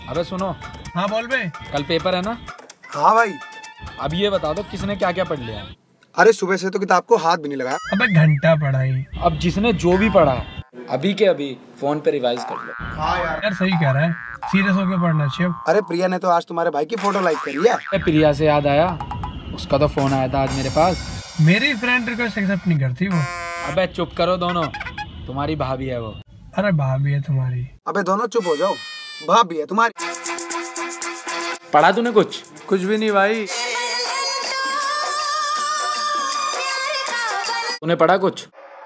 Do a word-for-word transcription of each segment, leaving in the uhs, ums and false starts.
अबे सुनो। हाँ बोल बे। कल पेपर है ना? हाँ भाई। अब ये बता दो किसने क्या क्या पढ़ लिया? अरे सुबह से तो किताब को हाथ भी नहीं लगाया। अबे घंटा पढ़ाई। अब जिसने जो भी पढ़ा अभी के अभी फोन पे रिवाइज कर लो। हाँ यार यार सही कह रहा है, सीरियस होकर पढ़ना चाहिए। अरे प्रिया ने तो आज तुम्हारे भाई की फोटो लाइक करी है। अरे प्रिया से याद आया, उसका तो फोन आया था आज मेरे पास। मेरी फ्रेंड रिक्वेस्ट एक्सेप्ट नहीं करती वो। अबे चुप करो दोनों, तुम्हारी भाभी है वो। अरे भाभी है तुम्हारी। अबे दोनों चुप हो जाओ, भाभी है तुम्हारी। पढ़ा तूने कुछ? कुछ भी नहीं भाई। तूने पढ़ा कुछ?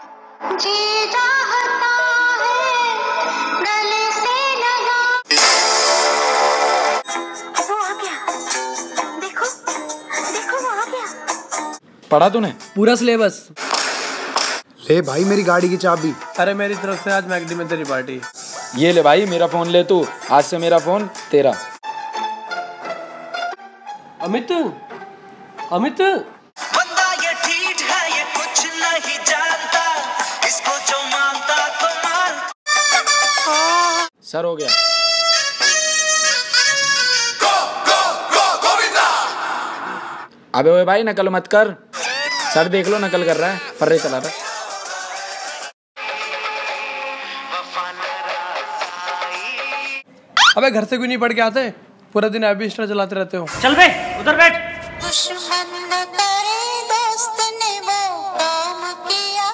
पढ़ा तूने पूरा सिलेबस? ले भाई मेरी गाड़ी की चाबी। अरे मेरी तरफ से आज मैगडी में तेरी पार्टी। ये ले भाई मेरा फोन ले तू, आज से मेरा फोन तेरा। अमित अमित बंदा ये ठीक है, ये कुछ नहीं जानता, इसको जो मानता तो मान। सर हो गया। गो गो गो गोविंदा। अबे ओए भाई नकल मत कर, सर देख लो नकल कर रहा है, फर्रे चला रहा है। अबे घर से क्यों नहीं पढ़ के आते? पूरा दिन एबी स्टार चलाते रहते हो। चल बे उधर बैठ। दुश्मन न करे दोस्त ने वो काम किया।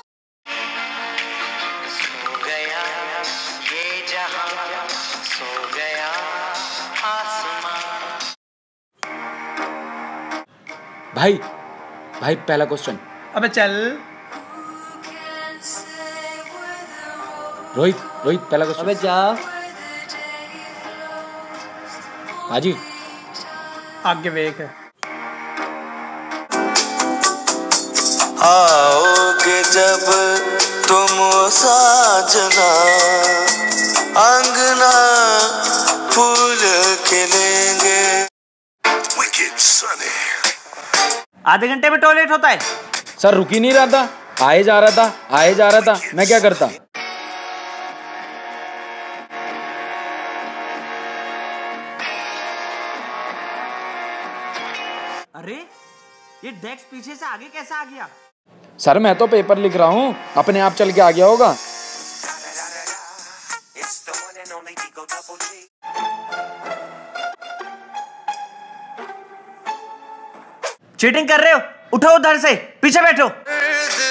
सो गया ये जहां, सो गया आसमां। भाई भाई पहला क्वेश्चन। अबे चल। रोहित रोहित पहला क्वेश्चन। अबे जा। हाजी आगे देख। आओगे जब तुम साजना, अंगना फूल खिलेंगे। आधे घंटे में टॉयलेट होता है। सर रुक ही नहीं रहा था, आए जा रहा था आए जा रहा था, मैं क्या करता? अरे ये डेस्क पीछे से आगे कैसे आ गया? सर मैं तो पेपर लिख रहा हूँ, अपने आप चल के आ गया होगा। चीटिंग कर रहे हो? उठो उधर से, पीछे बैठो।